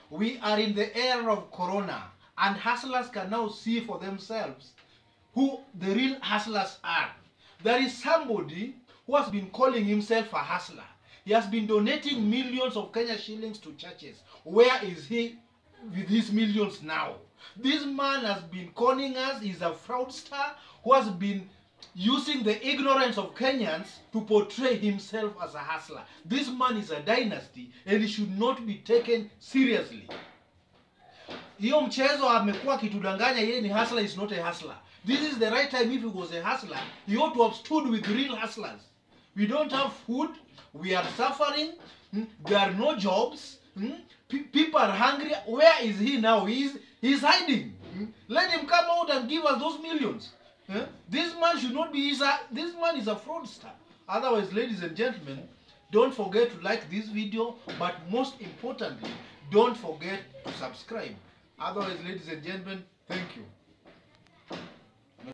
We are in the era of corona, and hustlers can now see for themselves who the real hustlers are. There is somebody who has been calling himself a hustler. He has been donating millions of Kenya shillings to churches. Where is he with these millions now? This man has been conning us. He's a fraudster who has been using the ignorance of Kenyans to portray himself as a hustler. This man is a dynasty and he should not be taken seriously. Hiyo mchezo amekuwa kitudanganya yeye ni hustler, is not a hustler. This is the right time. If he was a hustler, he ought to have stood with real hustlers. We don't have food. We are suffering. There are no jobs. People are hungry. Where is he now? He's hiding. Let him come out and give us those millions. This man should not be. This man is a fraudster. Otherwise, ladies and gentlemen, don't forget to like this video. But most importantly, don't forget to subscribe. Otherwise, ladies and gentlemen, thank you.